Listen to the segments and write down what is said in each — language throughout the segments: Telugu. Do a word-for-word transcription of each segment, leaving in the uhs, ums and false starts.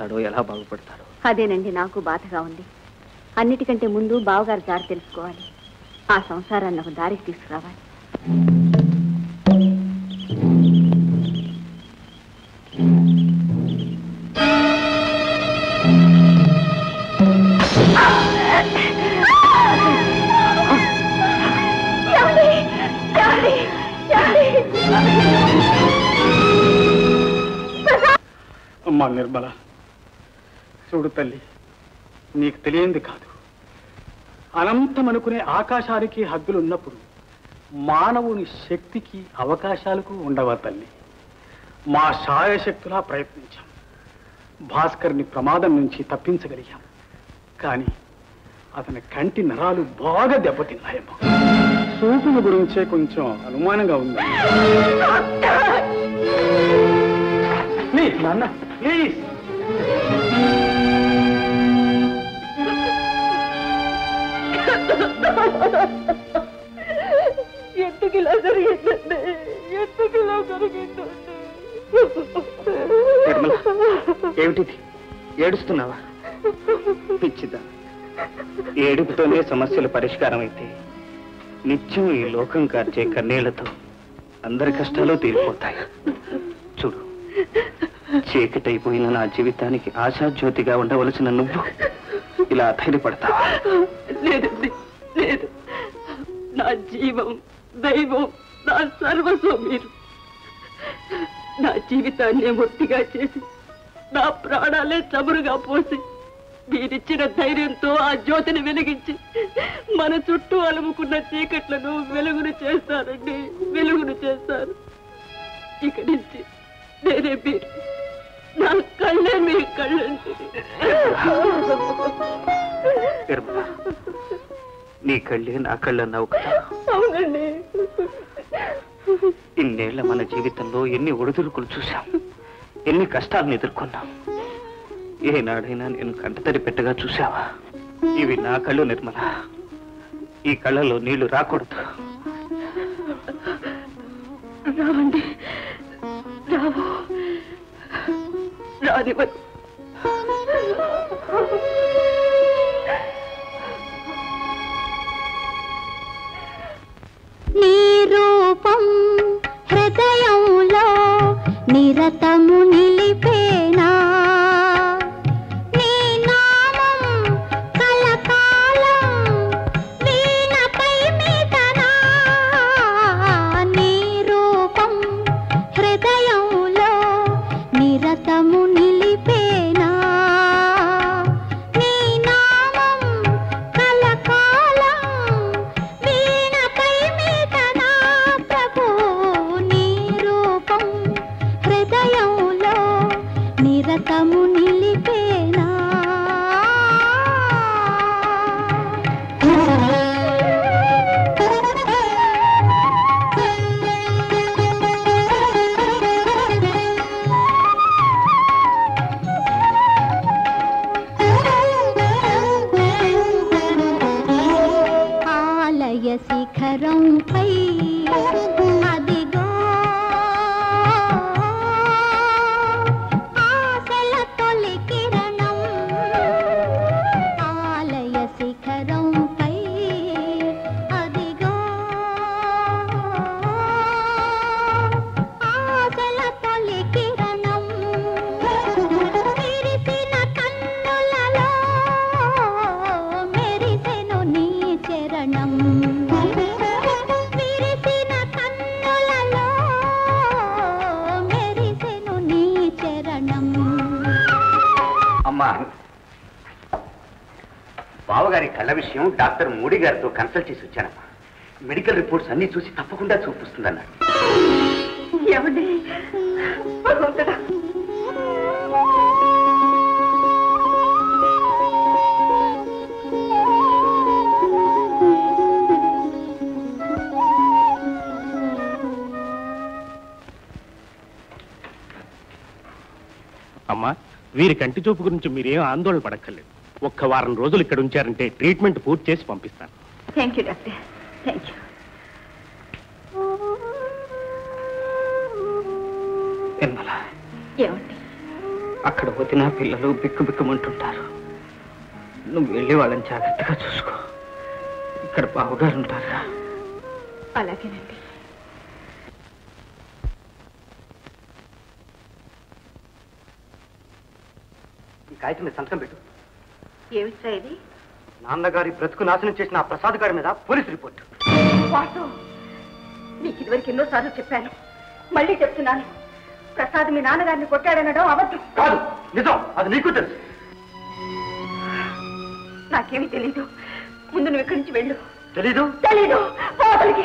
ఎలా బాగుపడతాడో అదేనండి నాకు బాధగా ఉంది. అన్నిటికంటే ముందు బావగారి దారి తెలుసుకోవాలి. ఆ సంసారాన్ని ఒక దారికి తీసుకురావాలి. అమ్మా నిర్మల, చూడు తల్లి, నీకు తెలియంది కాదు. అనంతం అనుకునే ఆకాశానికి హద్దులున్నప్పుడు మానవుని శక్తికి అవకాశాలకు ఉండవా తల్లి? మా శాయశక్తులా ప్రయత్నించాం. భాస్కర్ని ప్రమాదం నుంచి తప్పించగలిగాం. కానీ అతని కంటి నరాలు బాగా దెబ్బతిన్నాయమ్మా. చూపుల గురించే కొంచెం అనుమానంగా ఉంది. ప్లీజ్ నాన్న, ప్లీజ్. ఎందుకు ఇలా జరిగిందండి? ఎందుకు ఇలా జరిగిందండి? ఏమిటి ఏడుస్తున్నావా? పిచ్చిదా, ఏడుపుతోనే సమస్యలు పరిష్కారం అయితే నిత్యం ఈ లోకం కార్చే కన్నీళ్లతో అందరి కష్టాలు తీరిపోతాయి. చూడు, చీకటైపోయిన నా జీవితానికి ఆశాజ్యోతిగా ఉండవలసిన నువ్వు ఇలా ధైర్యపడతావా? లేదండి, లేదు. నా జీవం, దైవం, నా సర్వస్వం మీరు. నా జీవితాన్ని మొట్టిగా చేసి నా ప్రాణాలే చమురుగా పోసి మీరిచ్చిన ధైర్యంతో ఆ జ్యోతిని వెలిగించి మన చుట్టూ అలుముకున్న చీకట్లను వెలుగును చేస్తారండి, వెలుగును చేస్తారు. ఇక నుంచి నేనే మీరు, నా కళ్ళే మీ కళ్ళండి. నీ కళ్ళే నా కళ్ళన్నావు కదా? అవునండి. ఇన్నేళ్ల మన జీవితంలో ఎన్ని ఒడిదుడుకులు చూశాం, ఎన్ని కష్టాలను ఎదుర్కొన్నాం. ఏనాడైనా నేను కంటతడి పెట్టగా చూశావా? ఇవి నా కళ్ళు నిర్మల. ఈ కళ్ళలో నీళ్లు రాకూడదు. రావండి, రావు, రానివ్వను. నీ రూపం హృదయంలో నిరతము నిలిపేనా, నీ నామం కలకాలం వీణపై మీటనా. నీ రూపం హృదయంలో నిరతము నిలిపేనా, నీ నామం కలకాలం వీణపై మీటనా. ప్రభు, నీ రూపం హృదయంలో నిరతము నిలిపేనా. ఆలయ శిఖరంపై అదిగో ఆశల తొలి కిరణం. ఆలయ శిఖరంపై అదిగో ఆశల తొలి కిరణం. విరిసిన కన్నులలో మెరిసెను నీ చరణం. విరిసిన కన్నులలో మెరిసెను నీ చరణం. అమ్మా, బావగారి కళ్ళ విషయం డాక్టర్ మోడీ గారితో కన్సల్ట్ చేసి వచ్చానమ్మా. మెడికల్ రిపోర్ట్స్ అన్ని చూసి తప్పకుండా చూపిస్తుందన్నారు. ఏమండి భగవంతుడా, అమ్మా, వీరి కంటి చూపు గురించి మీరేం ఆందోళన పడక్కర్లేదు. ఒక్క వారం రోజులు ఇక్కడ ఉంచారంటే ట్రీట్మెంట్ పూర్తి చేసి పంపిస్తాను. Thank you doctor, thank you. Nirmala, ఏమండి అక్కడ వదిన పిల్లలు బిక్కు బిక్కుమంటుంటారు. నువ్వు వెళ్ళి వాళ్ళని జాగ్రత్తగా చూసుకో. ఇక్కడ బావగారు ఉంటారా? అలాగేనండి. ఈ కాగితం మీద సంతకం పెట్టు. ఏమిట్రా ఇది? నాన్నగారి బ్రతుకు నాశనం చేసిన ఆ ప్రసాద్ గారి మీద పోలీస్ రిపోర్ట్. వాసు, నీకు ఇదివరకు ఎన్నోసార్లు చెప్పాను, మళ్ళీ చెప్తున్నాను. ప్రసాద్ మీ నాన్నగారిని కొట్టాడనడం అబద్ధం కాదు, నిజం. అది నీకు తెలుసు. నాకేమీ తెలీదు. ముందు నువ్వు ఇక్కడి నుంచి వెళ్ళు. తెలీదు? తెలీదు. పోతలికి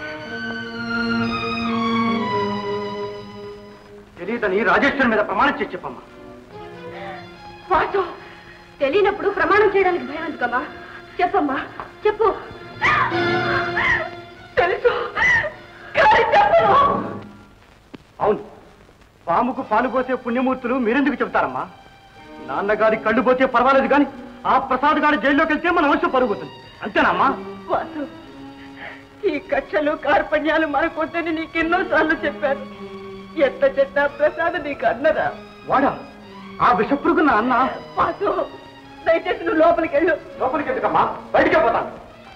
తెలీదని రాజేశ్వరి మీద ప్రమాణం చేసి చెప్పమ్మా. వాసు, తెలియనప్పుడు ప్రమాణం చేయడానికి భయం ఎందుకమ్మా? చెప్పమ్మా, చెప్పు. తెలుసు కానీ చెప్పను. అవును, పాముకు పాలు పోసే పుణ్యమూర్తులు మీరెందుకు చెబుతారమ్మా? నాన్నగారి కళ్ళు పోతే పర్వాలేదు కానీ ఆ ప్రసాద్ గారి జైల్లోకి వెళ్తే మన వంశం పరుగుతుంది. అంతేనమ్మా? వాసు, ఈ కక్షలు కార్పణ్యాలు మనకొద్దని నీకెన్నో సార్లు చెప్పాను. ఎంత చెడ్డ ప్రసాద్ నీకు అన్నదా? వాడా ఆ విషపురుగు నా అన్న? వాసు, దయచేసి నువ్వు లోపలికి వెళ్ళు. లోపలికి ఎందుకమ్మా? బయటికే పోతాను.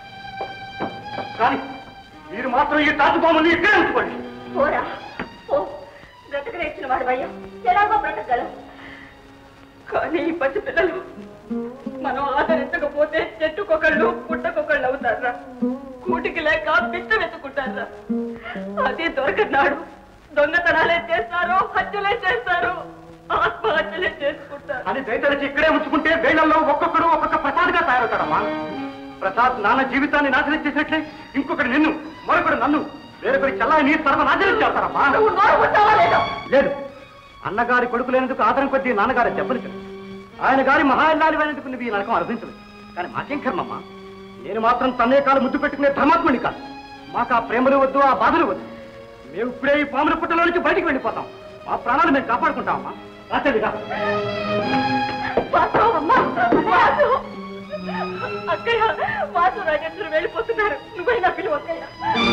కానీ మీరు మాత్రం ఈ తాజుపాముని ఇక్కడే ఉంచుకోండి. పోరా పో. బ్రతకనేసిన వాడు భయం ఎలాగో బ్రతకగలవు. కానీ ఈ పసి పిల్లలు మనం ఆదరించకపోతే చెట్టుకొకళ్ళు పుట్టకొకళ్ళు అవుతారా? కూటికి లేక పిచ్చ వెతుకుంటారా? అది దొరకనాడు దొంగతనాలే చేస్తారు, హత్యలే చేస్తారు, ఆత్మహత్యలే చేసుకుంటారు. అని దయతలిచి ఇక్కడే ఉంచుకుంటే వేళ్లలో ఒక్కొక్కడు ఒక్కొక్క ప్రసాద్గా తయారవుతాడమ్మా. ప్రసాద్ నాన్న జీవితాన్ని నాశనం చేసినట్లే ఇంకొకటి నిన్ను, మరొకడు నన్ను, వేరొకరి చల్లాయిని సర్వనాశనం చేస్తారమ్మా. నువ్వు నోరు పుట్టావా లేదా? లేదు, అన్నగారి కొడుకు లేనందుకు ఆదరం కొద్దీ నాన్నగారి దెబ్బలు తెలుసు. ఆయన గారి మహాయిల్లాలి అయినందుకు నువ్వు ఈ నరకం అర్పించదు. కానీ మాకేం కర్మమ్మా? నేను మాత్రం తన్నే కాలు ముద్దు పెట్టుకునే ధర్మాత్ముని కాదు. మాకు ఆ ప్రేమలు వద్దు, ఆ బాధలు వద్దు. మేము ఇప్పుడే ఈ పాముల పుట్టలో నుంచి బయటికి వెళ్ళిపోతాం. మా ప్రాణాలు మేము కాపాడుకుంటామమ్మా. రాసేదిగా అక్కయ్య, వాసు రాజేంద్రులు వెళ్ళిపోతున్నారు. నువ్వైనా పిలువ అక్కయ్య.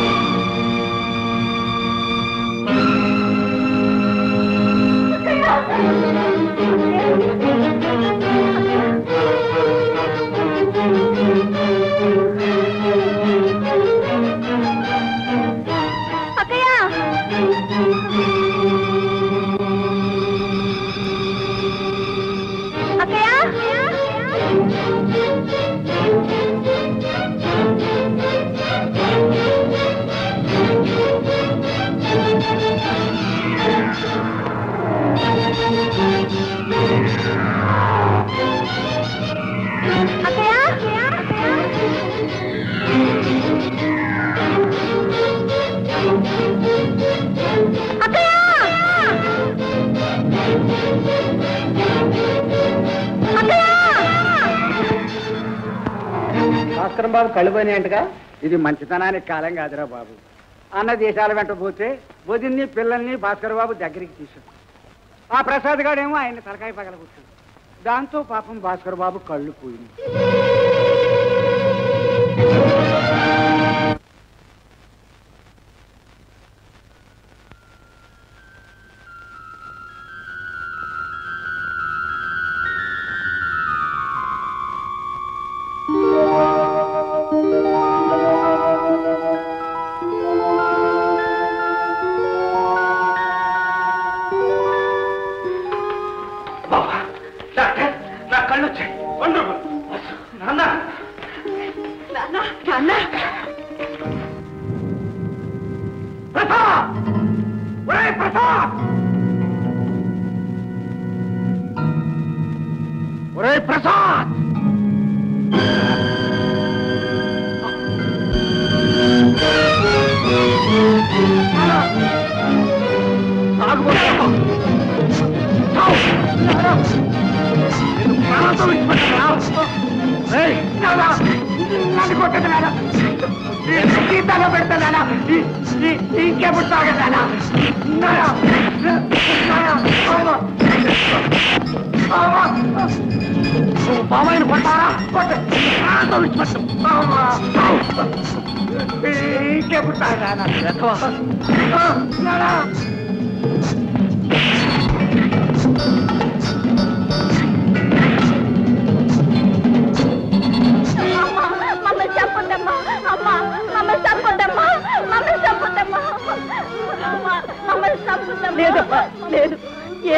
భాస్కరం బాబు కళ్ళు పోయినాయంటగా. ఇది మంచితనానికి కాలం కాదురా బాబు. అన్న దేశాల వెంట పోతే వదిన్ని పిల్లల్ని భాస్కర్ బాబు దగ్గరికి తీసుకు. ఆ ప్రసాద్ గాడేమో ఆయన తలకాయ పగలగొట్టాడు. దాంతో పాపం భాస్కర్ బాబు కళ్ళు పోయింది.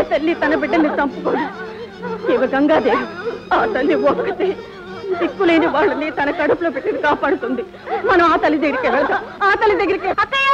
తల్లి తన బిడ్డని చంపుకోదు. ఇవి గంగాదేవి, ఆ తల్లి ఒక్కతే దిక్కులేని వాళ్ళని తన కడుపులో పెట్టి కాపాడుతుంది. మనం ఆ తల్లి దగ్గరికి వెళ్తాం. ఆ తల్లి దగ్గరికి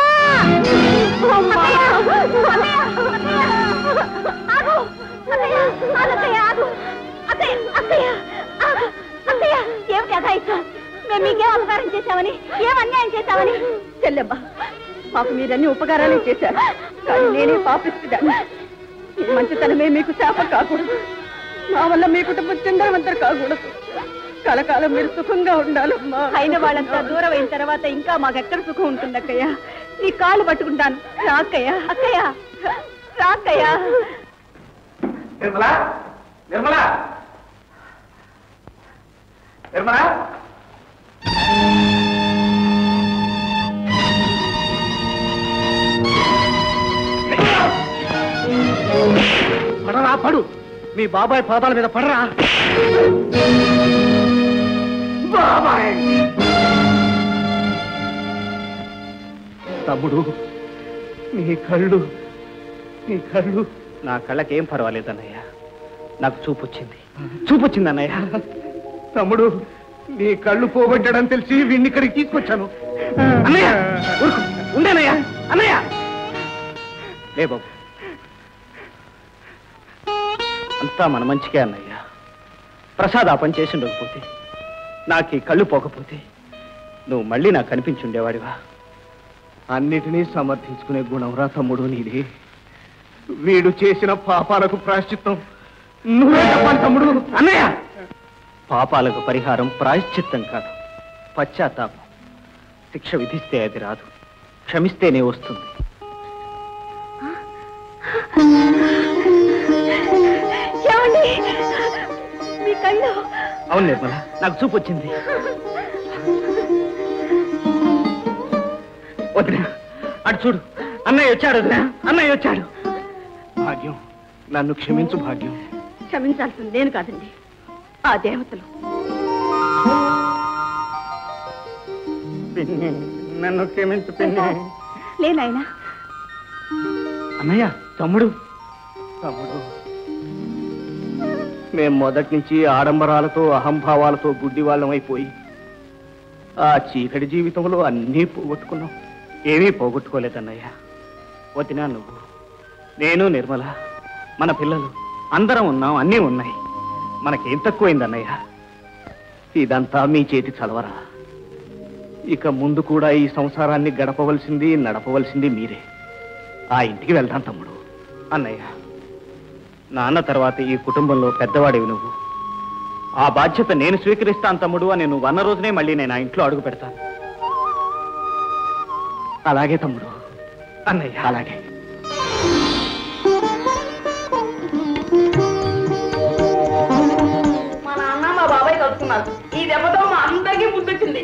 ఏమిటి అఘాయిత్యం? మేము మీకేం అపకారం చేశామని, ఏం అన్యాయం చేశామని? చెల్లెమ్మా, మాకు మీరన్ని ఉపకారాలే చేశారు, కానీ నేనే పాపిస్తుందాన్ని. ఈ మంచితనమే మీకు శాపం కాకూడదు. మా వల్ల మీ కుటుంబం చిందరవంతరు కాకూడదు. కలకాలం మీరు సుఖంగా ఉండాలమ్మా. అయిన వాళ్ళంతా దూరం అయిన తర్వాత ఇంకా మాకెక్కడ సుఖం ఉంటుంది అక్కయ్య. నీ కాళ్ళు పట్టుకుంటాను. రాక్కయ్య, అక్కయ్య రాక్కయ్య. నిర్మలా, నిర్మలా, నిర్మలా. పడరా, పడు. మీ బాబాయ్ పాదాల మీద పడరా. బాబాయ్ తమ్ముడు, నీ కళ్ళు, నీ కళ్ళు. నా కళ్ళకేం పర్వాలేదు అన్నయ్య, నాకు చూపు వచ్చింది, చూపు వచ్చింది అన్నయ్య. తమ్ముడు, నీ కళ్ళు పోగొట్టాడని తెలిసి వీడిని ఇక్కడికి తీసుకొచ్చాను. అన్నయ్య ఊరుకో, ఉండేనయ్య. అన్నయ్య లే బాబు, అంతా మన మంచికే అన్నయ్య. ప్రసాద్ ఆ పని చేసి ఉండకపోతే, నాకు ఈ కళ్ళు పోకపోతే నువ్వు మళ్ళీ నాకు కనిపించుండేవాడివా? అన్నిటినీ సమర్థించుకునే గుణంరా తమ్ముడు నీది. వీడు చేసిన పాపాలకు ప్రాయశ్చిత్తం నువ్వే చెప్పాలి తమ్ముడు. అన్నయ్య, పాపాలకు పరిహారం ప్రాయశ్చిత్తం కాదు, పశ్చాత్తాపం. శిక్ష విధిస్తే అది రాదు, క్షమిస్తేనే వస్తుంది. మీ కళ్ళు. అవును నిర్మల, నాకు చూపు వచ్చింది. వదినా, అటు చూడు, అన్నయ్య వచ్చాడు. వదినా, అన్నయ్య వచ్చాడు. భాగ్యం, నన్ను క్షమించు భాగ్యం. క్షమించాల్సింది నేను కాదండి, ఆ దేవతలు. నన్ను క్షమించు పిన్ని. లేనాయనా. అన్నయ్య, తమ్ముడు, తమ్ముడు, మేం మొదటి నుంచి ఆడంబరాలతో అహంభావాలతో గుడ్డి వాళ్ళం అయిపోయి ఆ చీకటి జీవితంలో అన్నీ పోగొట్టుకున్నాం. ఏమీ పోగొట్టుకోలేదన్నయ్య. వదినా, నువ్వు, నేను, నిర్మల, మన పిల్లలు అందరం ఉన్నాం, అన్నీ ఉన్నాయి. మనకేం తక్కువైందన్నయ్య? ఇదంతా మీ చేతి చలవరా. ఇక ముందు కూడా ఈ సంసారాన్ని గడపవలసింది, నడపవలసింది మీరే. ఆ ఇంటికి వెళ్దాం తమ్ముడు. అన్నయ్య, నాన్న తర్వాత ఈ కుటుంబంలో పెద్దవాడివి నువ్వు. ఆ బాధ్యత నేను స్వీకరిస్తాను తమ్ముడు అని నువ్వు అన్న రోజునే మళ్ళీ నేను ఆ ఇంట్లో అడుగు పెడతాను. అలాగే తమ్ముడు. అన్నయ్య, అలాగే. మా నాన్న మా బాబాయ్ కలుసుకున్నారు. ఈ దెబ్బతో మా అందరికీ బుద్ధొచ్చింది.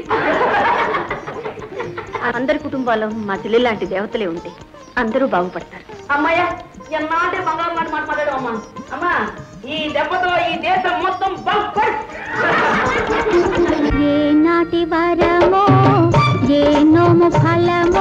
అందరి కుటుంబాల్లో మా చెల్లి లాంటి దేవతలే ఉంటాయి. అందరూ బాగుపడతారు. అమ్మాయ్యా, ఎన్నాటే బంగారం లాంటి మాట మాట్లాడావు అమ్మా. అమ్మా, ఈ దెబ్బతో ఈ దేశం మొత్తం బాగుపడు. ఏ నాటి వరమో, ఏ నోము ఫలమో.